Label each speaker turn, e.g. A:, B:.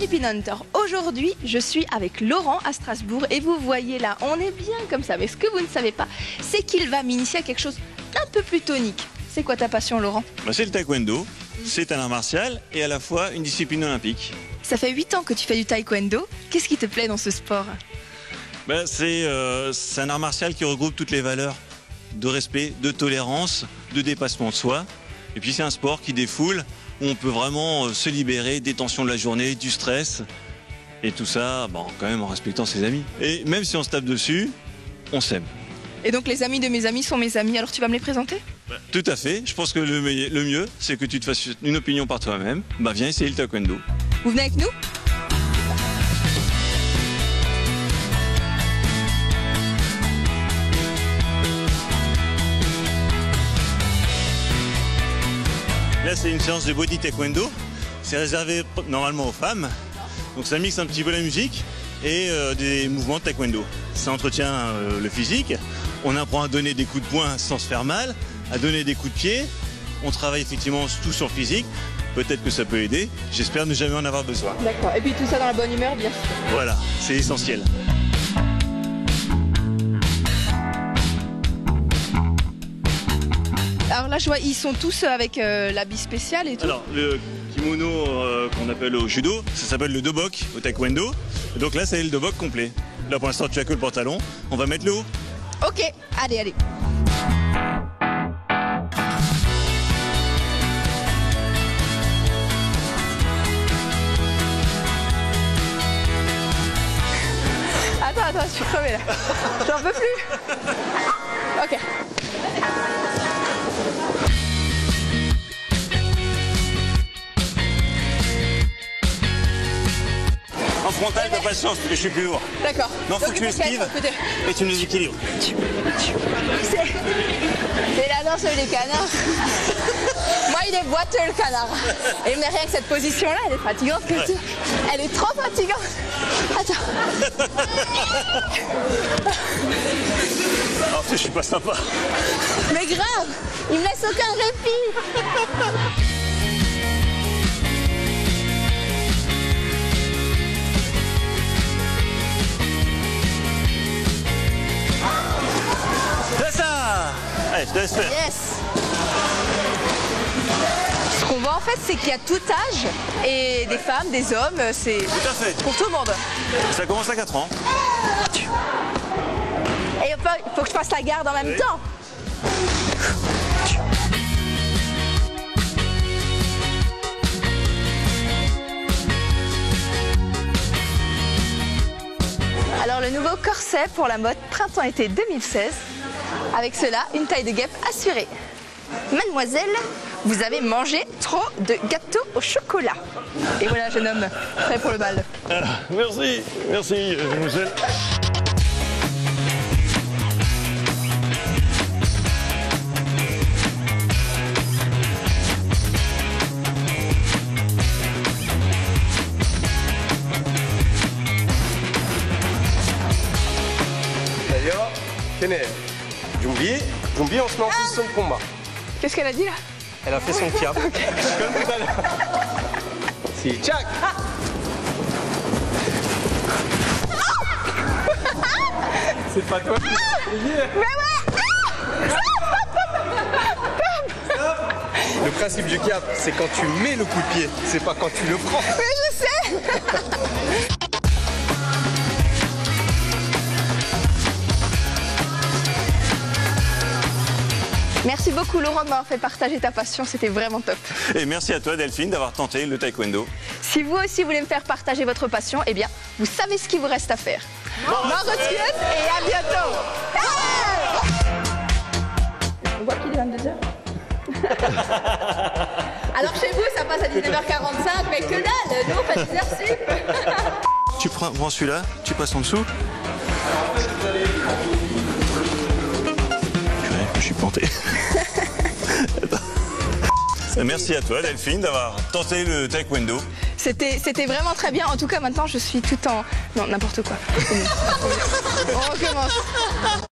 A: Discipline Hunter. Aujourd'hui, je suis avec Laurent à Strasbourg et vous voyez là, on est bien comme ça. Mais ce que vous ne savez pas, c'est qu'il va m'initier à quelque chose d'un peu plus tonique. C'est quoi ta passion, Laurent?
B: C'est le taekwondo. C'est un art martial et à la fois une discipline olympique.
A: Ça fait 8 ans que tu fais du taekwondo. Qu'est-ce qui te plaît dans ce sport?
B: C'est un art martial qui regroupe toutes les valeurs de respect, de tolérance, de dépassement de soi. Et puis c'est un sport qui défoule, où on peut vraiment se libérer des tensions de la journée, du stress. Et tout ça, quand même en respectant ses amis. Et même si on se tape dessus, on s'aime.
A: Et donc les amis de mes amis sont mes amis, alors tu vas me les présenter?
B: Tout à fait. Je pense que le mieux, c'est que tu te fasses une opinion par toi-même. Viens essayer le taekwondo.
A: Vous venez avec nous?
B: Là, c'est une séance de body taekwondo. C'est réservé normalement aux femmes. Donc ça mixe un petit peu la musique et des mouvements de taekwondo. Ça entretient le physique. On apprend à donner des coups de poing sans se faire mal, à donner des coups de pied. On travaille effectivement tout sur le physique. Peut-être que ça peut aider. J'espère ne jamais en avoir besoin.
A: D'accord. Et puis tout ça dans la bonne humeur, bien sûr.
B: Voilà, c'est essentiel.
A: Alors là, je vois, ils sont tous avec l'habit spécial et tout.
B: Alors, le kimono qu'on appelle au judo, ça s'appelle le dobok au taekwondo. Et donc là, c'est le dobok complet. Là, pour l'instant, tu as que le pantalon. On va mettre le haut.
A: Ok, allez. Attends, je suis crevée là. J'en peux plus. Ok.
B: En frontal, t'as pas de chance parce que je suis plus lourd.
A: D'accord.
B: Non, faut que tu esquives et tu nous équilibres.
A: C'est la danse des canards. Moi, il est boiteux le canard. Et mais rien que cette position-là, elle est fatigante. Ouais. Elle est trop fatigante. Attends.
B: Alors, je suis pas sympa.
A: Mais grave, il me laisse aucun répit.
B: C'est ça. Allez, je te laisse faire.
A: Yes. Ce qu'on voit en fait, c'est qu'il y a tout âge, et des femmes, des hommes, c'est
B: tout à fait
A: pour tout le monde.
B: Ça commence à 4 ans.
A: Et il faut que je fasse la garde en même temps. Alors le nouveau corset pour la mode printemps-été 2016. Avec cela, une taille de guêpe assurée. Mademoiselle, vous avez mangé trop de gâteaux au chocolat. Et voilà, jeune homme, prêt pour le bal.
B: Merci, mademoiselle.
C: D'ailleurs, Kenneth, Jumbi, on se met en position de combat.
A: Qu'est-ce qu'elle a dit là?
C: Elle a fait son kiap. Comme tout à l'heure. Si, tchac. C'est pas toi qui l'as payé. Le principe du kiap, c'est quand tu mets le coup de pied, c'est pas quand tu le prends.
A: Mais je sais. Merci beaucoup Laurent de m'avoir fait partager ta passion, c'était vraiment top.
B: Et merci à toi Delphine d'avoir tenté le taekwondo.
A: Si vous aussi voulez me faire partager votre passion, eh bien, vous savez ce qu'il vous reste à faire. Marotienne et à bientôt. On voit qu'il est 22h. Alors chez vous, ça passe à 19h45, mais que dalle, nous on fait des heures sup.
B: Tu prends celui-là, tu passes en dessous. Je suis planté. Merci à toi Delphine d'avoir tenté le taekwondo.
A: C'était vraiment très bien. En tout cas, maintenant, je suis tout en... Non, n'importe quoi. On recommence.